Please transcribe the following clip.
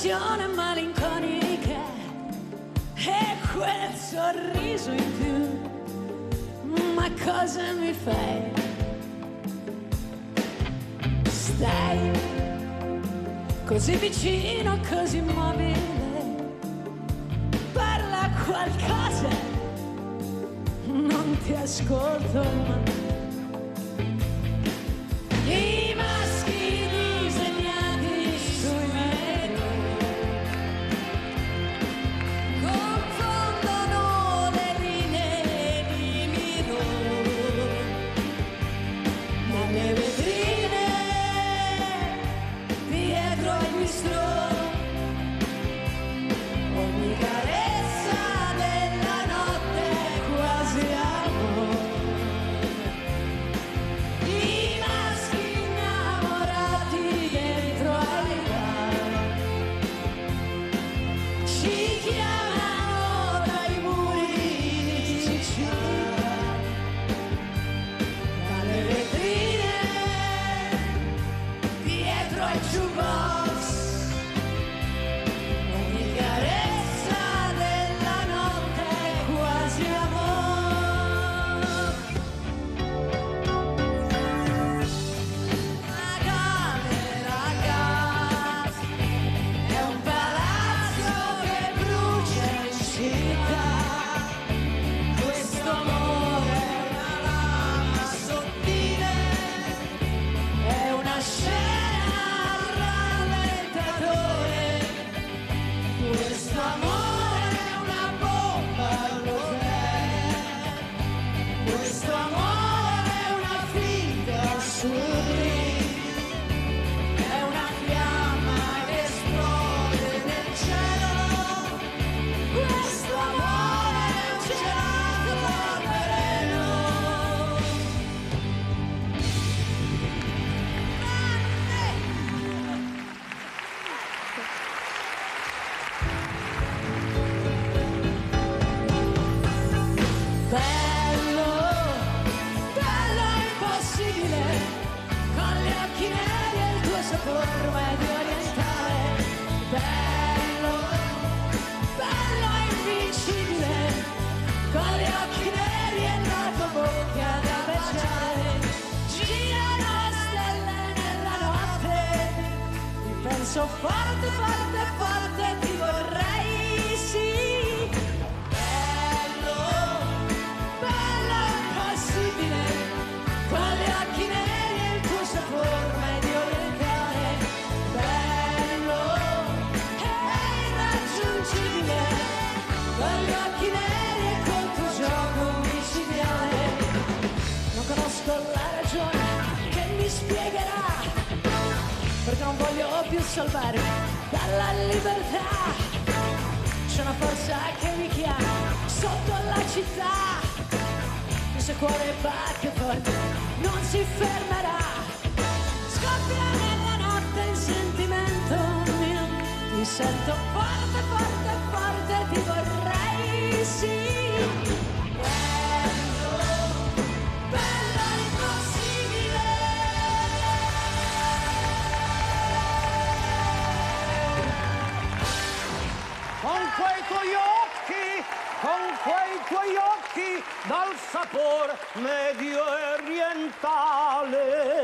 espressione malinconica e quel sorriso in più. Ma cosa mi fai? Stai così vicino, così immobile, parla qualcosa, non ti ascolto mai. I maschi disegnati sui miei confondono le linee di miro nelle vetrine dietro al bistro. Ogni carezza della notte è quasi amore. I maschi innamorati dentro ai bar ci chiamano dai muri di Sicilia, dalle vetrine dietro ai jukebox. Ogni carezza della notte è quasi amore. La camera a gas è un palazzo che brucia in città. Questo amore è una lama sottile, è una scena al rallentatore. Questo amore è una bomba all'hotel. Questo amore è una finta sublime, è una fiamma che esplode nel cielo. Questo amore è un gelato al veleno. Bello, bello impossibile, con gli occhi neri e il tuo sapore medio orientale. Bello, bello invincibile, con gli occhi neri e la tua bocca da baciare. Girano stelle nella notte, ti penso forte, forte, forte, ti vorrei, sì. Bello, bello impossibile, con gli occhi neri e il tuo sapore medio orientale. Bello e irraggiungibile, con gli occhi neri e col tuo gioco micidiale. Non conosco la ragione che mi spiegherà perché non voglio più salvarmi dalla libertà. C'è una forza che mi chiama sotto la città. Il suo cuore batte forte, non si fermerà. Scoppia nella notte il sentimento mio. Ti sento forte, forte, forte, ti vorrei, sì. Bello, bello impossibile. Con quei tuoi occhi dal sapore medio orientale.